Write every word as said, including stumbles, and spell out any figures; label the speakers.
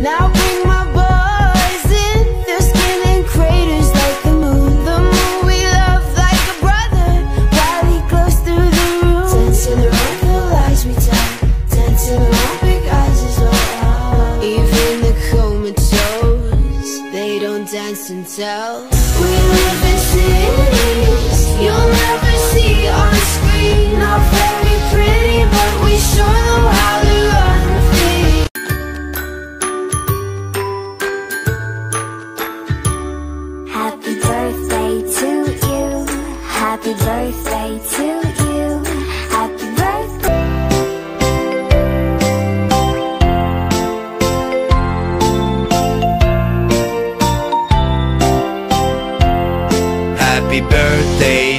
Speaker 1: Now bring my boys in. They're spinning craters like the moon. The moon we love like a brother, while he glows through the room. Dancing around the lies we tell, dancing around big eyes as well. Even the comatose, they don't dance and tell. We live in cities you'll never see on screen. Not very pretty, but we sure know how to run free.
Speaker 2: Happy birthday to you. Happy birthday to you. Happy birthday.
Speaker 3: Happy birthday